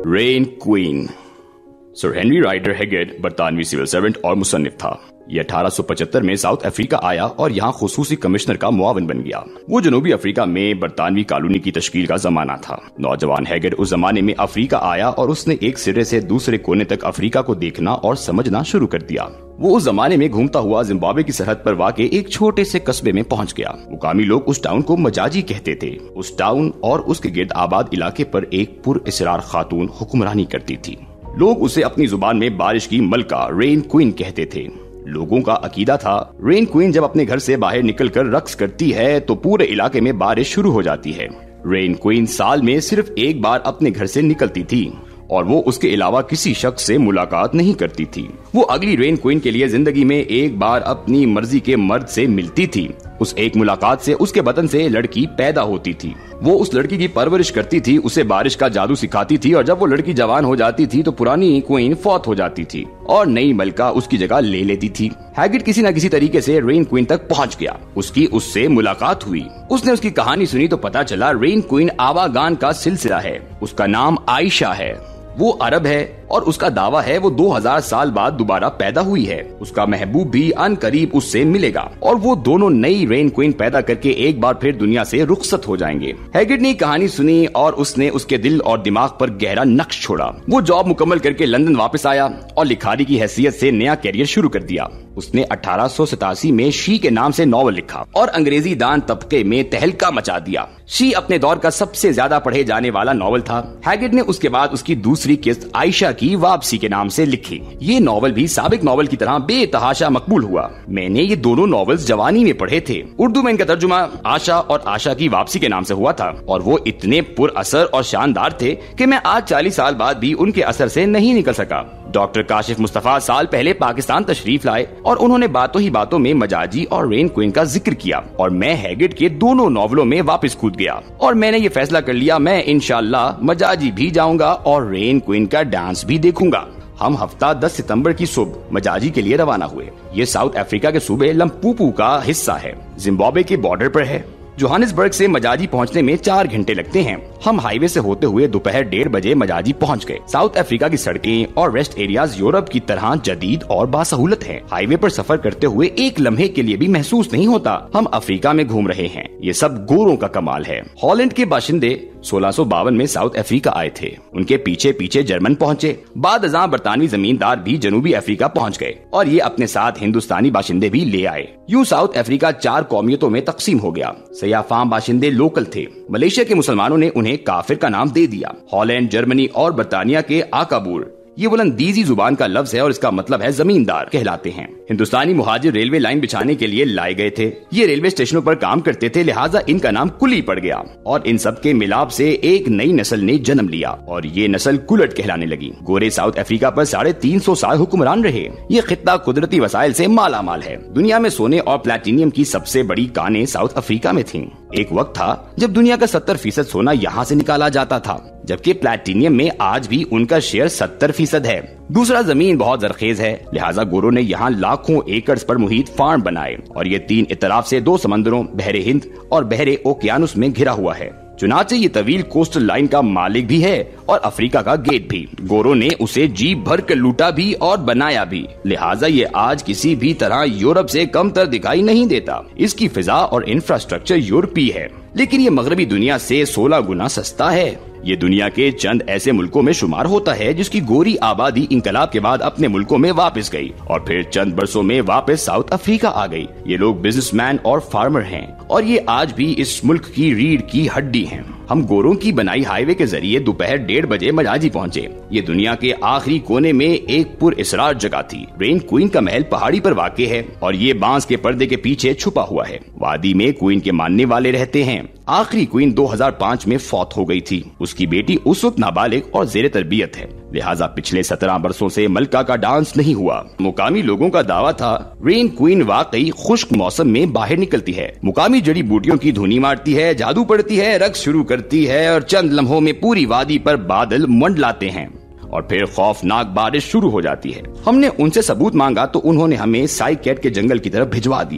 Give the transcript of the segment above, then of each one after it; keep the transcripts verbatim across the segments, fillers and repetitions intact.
Rain queen. Sir Henry Rider Haggard बरतानवी civil servant और मुसन्निफ था। ये अठारह सौ पचहत्तर में साउथ अफ्रीका आया और यहाँ खुसूसी कमिश्नर का मुआविन बन गया। वो जनूबी अफ्रीका में बरतानवी कॉलोनी की तश्कील का जमाना था। नौजवान हैगेड उस जमाने में अफ्रीका आया और उसने एक सिरे से दूसरे कोने तक अफ्रीका को देखना और समझना शुरू कर दिया। वो उस जमाने में घूमता हुआ जिम्बाब्वे की सरहद पर वाक़े एक छोटे से कस्बे में पहुंच गया। मुकामी लोग उस टाउन को मजाजी कहते थे। उस टाउन और उसके गिर्द आबाद इलाके पर एक पुरअसरार खातून हुक्मरानी करती थी। लोग उसे अपनी जुबान में बारिश की मलका रेन क्वीन कहते थे। लोगों का अकीदा था रेन क्वीन जब अपने घर से बाहर निकलकर रक्स करती है तो पूरे इलाके में बारिश शुरू हो जाती है। रेन क्वीन साल में सिर्फ एक बार अपने घर से निकलती थी और वो उसके अलावा किसी शख्स से मुलाकात नहीं करती थी। वो अगली रेन क्वीन के लिए जिंदगी में एक बार अपनी मर्जी के मर्द से मिलती थी। उस एक मुलाकात से उसके बदन से लड़की पैदा होती थी। वो उस लड़की की परवरिश करती थी, उसे बारिश का जादू सिखाती थी और जब वो लड़की जवान हो जाती थी तो पुरानी क्वीन फौत हो जाती थी और नई मलका उसकी जगह ले लेती थी। हैगेड किसी न किसी तरीके से रेन क्वीन तक पहुंच गया। उसकी उससे मुलाकात हुई। उसने उसकी कहानी सुनी तो पता चला रेन क्वीन आवागान का सिलसिला है। उसका नाम आयशा है। वो अरब है और उसका दावा है वो दो हज़ार साल बाद दोबारा पैदा हुई है। उसका महबूब भी अनकरीब उससे मिलेगा और वो दोनों नई रेन क्वीन पैदा करके एक बार फिर दुनिया से रुखसत हो जाएंगे। हैगेड ने कहानी सुनी और उसने उसके दिल और दिमाग पर गहरा नक्श छोड़ा। वो जॉब मुकम्मल करके लंदन वापस आया और लिखारी की हैसियत से नया कैरियर शुरू कर दिया। उसने अठारह सौ सतासी में शी के नाम से नॉवल लिखा और अंग्रेजी दान तबके में तहलका मचा दिया। शी अपने दौर का सबसे ज्यादा पढ़े जाने वाला नॉवल था। हैगेड ने उसके बाद उसकी दूसरी किस्त आयशा की वापसी के नाम से लिखी। ये नॉवल भी साबिक नॉवल की तरह बेतहाशा मकबूल हुआ। मैंने ये दोनों नॉवेल्स जवानी में पढ़े थे। उर्दू में इनका तर्जुमा आशा और आशा की वापसी के नाम से हुआ था और वो इतने पुरअसर और शानदार थे कि मैं आज चालीस साल बाद भी उनके असर से नहीं निकल सका। डॉक्टर काशिफ मुस्तफा साल पहले पाकिस्तान तशरीफ लाए और उन्होंने बातों ही बातों में मजाजी और रेन क्वीन का जिक्र किया और मैं हैगेड के दोनों नॉवलों में वापस कूद गया और मैंने ये फैसला कर लिया मैं इंशाल्लाह मजाजी भी जाऊंगा और रेन क्वीन का डांस भी देखूंगा। हम हफ्ता दस सितंबर की सुबह मजाजी के लिए रवाना हुए। ये साउथ अफ्रीका के सूबे लम्पूपू का हिस्सा है। जिम्बाब्वे के बॉर्डर पर है। जोहानिसबर्ग से मजाजी पहुंचने में चार घंटे लगते हैं। हम हाईवे से होते हुए दोपहर डेढ़ बजे मजाजी पहुंच गए। साउथ अफ्रीका की सड़कें और रेस्ट एरियाज यूरोप की तरह जदीद और बासहूलत हैं। हाईवे पर सफर करते हुए एक लम्हे के लिए भी महसूस नहीं होता हम अफ्रीका में घूम रहे हैं। ये सब गोरों का कमाल है। हॉलैंड के बाशिंदे सोलह सौ बावन में साउथ अफ्रीका आए थे। उनके पीछे पीछे जर्मन पहुंचे। बाद अज़ां बरतानवी जमींदार भी जनूबी अफ्रीका पहुंच गए और ये अपने साथ हिंदुस्तानी बाशिंदे भी ले आए। यूं साउथ अफ्रीका चार कौमियतों में तकसीम हो गया। सयाफाम बाशिंदे लोकल थे। मलेशिया के मुसलमानों ने उन्हें काफिर का नाम दे दिया। हॉलैंड, जर्मनी और बरतानिया के आकाबूर ये बुलंदीजी जुबान का लफ्ज है और इसका मतलब है जमींदार कहलाते हैं। हिंदुस्तानी मुहाजिर रेलवे लाइन बिछाने के लिए लाए गए थे। ये रेलवे स्टेशनों पर काम करते थे, लिहाजा इनका नाम कुली पड़ गया और इन सब के मिलाप से एक नई नस्ल ने जन्म लिया और ये नस्ल कुलट कहलाने लगी। गोरे साउथ अफ्रीका पर साढ़े तीन सौ साल हुक्मरान रहे। ये खित्ता कुदरती वसाइल से माला माल है। दुनिया में सोने और प्लेटिनियम की सबसे बड़ी कानें साउथ अफ्रीका में थीं। एक वक्त था जब दुनिया का सत्तर फीसद सोना यहाँ से निकाला जाता था, जबकि प्लेटिनियम में आज भी उनका शेयर सत्तर फीसद है। दूसरा, जमीन बहुत जरखेज है, लिहाजा गोरों ने यहाँ लाखों एकड़ पर मुहित फार्म बनाए और ये तीन इतराफ से दो समंदरों बहरे हिंद और बहरे ओकियानुस में घिरा हुआ है। चुनाचे ये तवील कोस्टल लाइन का मालिक भी है और अफ्रीका का गेट भी। गोरों ने उसे जी भर कर लूटा भी और बनाया भी, लिहाजा ये आज किसी भी तरह यूरोप से कमतर दिखाई नहीं देता। इसकी फिजा और इंफ्रास्ट्रक्चर यूरोपीय है, लेकिन ये मगरबी दुनिया से सोलह गुना सस्ता है। ये दुनिया के चंद ऐसे मुल्कों में शुमार होता है जिसकी गोरी आबादी इंकलाब के बाद अपने मुल्कों में वापस गई और फिर चंद बरसों में वापस साउथ अफ्रीका आ गई। ये लोग बिजनेसमैन और फार्मर हैं और ये आज भी इस मुल्क की रीढ़ की हड्डी हैं। हम गोरों की बनाई हाईवे के जरिए दोपहर डेढ़ बजे मजाजी पहुंचे। ये दुनिया के आखिरी कोने में एक पुरअसरार जगह थी। रेन क्वीन का महल पहाड़ी पर वाक़े है और ये बांस के पर्दे के पीछे छुपा हुआ है। वादी में क्वीन के मानने वाले रहते हैं। आखिरी क्वीन दो हज़ार पाँच में फौत हो गई थी। उसकी बेटी उस वक्त नाबालिग और जेर तरबियत है, लिहाजा पिछले सत्रह बरसों से मलका का डांस नहीं हुआ। मुकामी लोगों का दावा था रेन क्वीन वाकई खुश्क मौसम में बाहर निकलती है, मुकामी जड़ी बूटियों की धुनी मारती है, जादू पड़ती है, रक्स शुरू करती है और चंद लम्हों में पूरी वादी पर बादल मंडलाते हैं और फिर खौफनाक बारिश शुरू हो जाती है। हमने उनसे सबूत मांगा तो उन्होंने हमें साइकेट के जंगल की तरफ भिजवा दिया।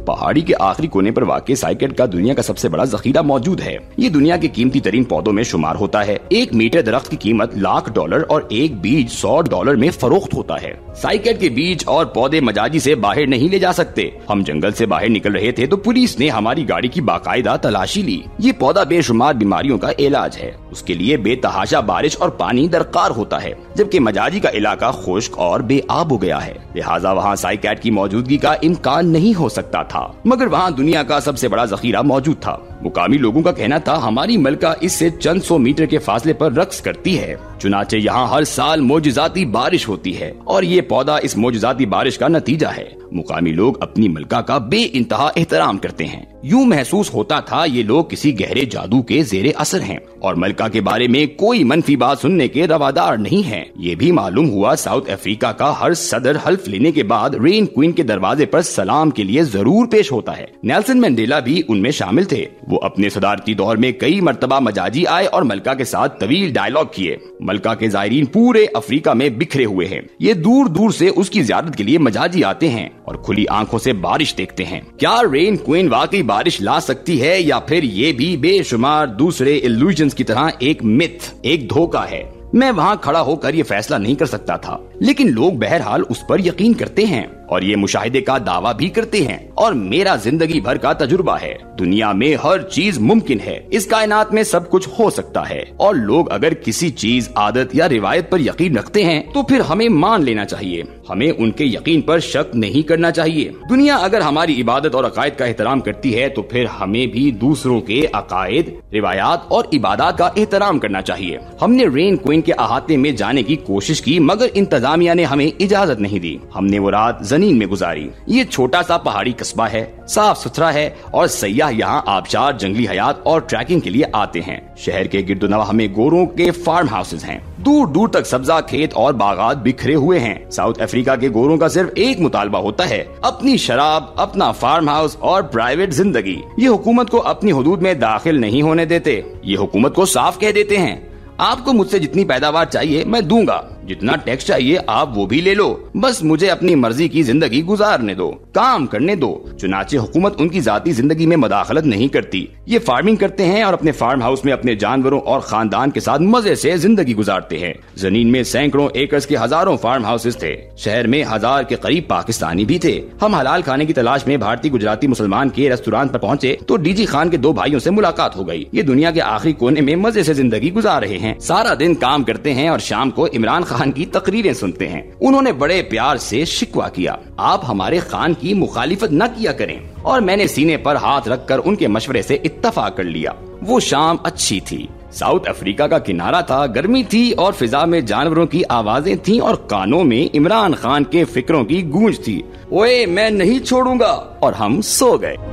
पहाड़ी के आखिरी कोने पर वाक़ई साइकेड का दुनिया का सबसे बड़ा जखीरा मौजूद है। ये दुनिया के कीमती तरीन पौधों में शुमार होता है। एक मीटर दरख्त की कीमत लाख डॉलर और एक बीज सौ डॉलर में फरोख्त होता है। साइकेड के बीज और पौधे मजाजी से बाहर नहीं ले जा सकते। हम जंगल से बाहर निकल रहे थे तो पुलिस ने हमारी गाड़ी की बाकायदा तलाशी ली। ये पौधा बेशुमार बीमारियों का इलाज है। उसके लिए बेतहाशा बारिश और पानी दरकार होता है, जबकि मजाजी का इलाका खुश्क और बेआब हो गया है। लिहाजा वहाँ साइकेड की मौजूदगी का इम्कान नहीं हो सकता था, मगर वहाँ दुनिया का सबसे बड़ा जखीरा मौजूद था। मुकामी लोगों का कहना था हमारी मलका इससे चंद सौ मीटर के फासले पर रक्स करती है। चुनाचे यहाँ हर साल मोजज़ाती बारिश होती है और ये पौधा इस मोजज़ाती बारिश का नतीजा है। मुकामी लोग अपनी मलका का बेइंतहा एहतराम करते हैं। यूं महसूस होता था ये लोग किसी गहरे जादू के जेरे असर हैं और मलका के बारे में कोई मनफी बात सुनने के रवादार नहीं हैं। ये भी मालूम हुआ साउथ अफ्रीका का हर सदर हल्फ लेने के बाद रेन क्वीन के दरवाजे पर सलाम के लिए जरूर पेश होता है। नेल्सन मंडेला भी उनमें शामिल थे। वो अपने सदारती दौर में कई मर्तबा मजाजी आए और मलका के साथ तवील डायलॉग किए। मलका के ज़ायरीन पूरे अफ्रीका में बिखरे हुए हैं। ये दूर दूर से उसकी ज़ियारत के लिए मजाजी आते हैं और खुली आंखों से बारिश देखते हैं। क्या रेन क्वीन वाकई बारिश ला सकती है या फिर ये भी बेशुमार दूसरे इल्यूजन्स की तरह एक मिथ, एक धोखा है? मैं वहाँ खड़ा होकर ये फैसला नहीं कर सकता था, लेकिन लोग बहरहाल उस पर यकीन करते हैं और ये मुशाहिदे का दावा भी करते हैं। और मेरा जिंदगी भर का तजुर्बा है, दुनिया में हर चीज मुमकिन है। इस कायनात में सब कुछ हो सकता है और लोग अगर किसी चीज, आदत या रिवायत पर यकीन रखते हैं तो फिर हमें मान लेना चाहिए। हमें उनके यकीन पर शक नहीं करना चाहिए। दुनिया अगर हमारी इबादत और अकायद का एहतराम करती है तो फिर हमें भी दूसरों के अकायद, रिवायात और इबादत का एहतराम करना चाहिए। हमने रेन क्वीन के अहाते में जाने की कोशिश की, मगर इंतजामिया ने हमें इजाजत नहीं दी। हमने वो रात जमीन में गुजारी। ये छोटा सा पहाड़ी कस्बा है, साफ सुथरा है और सयाह यहाँ आबशार, जंगली हयात और ट्रैकिंग के लिए आते हैं। शहर के गिरदोनवा हमें गोरों के फार्म हाउसेज हैं। दूर दूर तक सब्जा खेत और बागात बिखरे हुए हैं। साउथ अफ्रीका के गोरों का सिर्फ एक मुतालबा होता है, अपनी शराब, अपना फार्म हाउस और प्राइवेट जिंदगी। ये हुकूमत को अपनी हुदूद में दाखिल नहीं होने देते। ये हुकूमत को साफ कह देते हैं, आपको मुझसे जितनी पैदावार चाहिए मैं दूंगा, जितना टैक्स चाहिए आप वो भी ले लो, बस मुझे अपनी मर्जी की जिंदगी गुजारने दो, काम करने दो। चुनाचे हुकूमत उनकी जाती जिंदगी में मदाखलत नहीं करती। ये फार्मिंग करते हैं और अपने फार्म हाउस में अपने जानवरों और खानदान के साथ मजे से जिंदगी गुजारते हैं। जमीन में सैकड़ों एकर्स के हजारों फार्म हाउसेस थे। शहर में हजार के करीब पाकिस्तानी भी थे। हम हलाल खाने की तलाश में भारतीय गुजराती मुसलमान के रेस्टोरेंट पर पहुंचे तो डीजी खान के दो भाइयों से मुलाकात हो गई। ये दुनिया के आखिरी कोने में मजे से जिंदगी गुजार रहे हैं। सारा दिन काम करते हैं और शाम को इमरान खान की तकरीरें सुनते हैं। उन्होंने बड़े प्यार से शिकवा किया, आप हमारे खान की मुखालिफत न किया करें, और मैंने सीने पर हाथ रखकर उनके मशवरे से इत्तफाक कर लिया। वो शाम अच्छी थी। साउथ अफ्रीका का किनारा था, गर्मी थी और फिजा में जानवरों की आवाजें थीं और कानों में इमरान खान के फिक्रों की गूंज थी। ओए मैं नहीं छोड़ूंगा, और हम सो गए।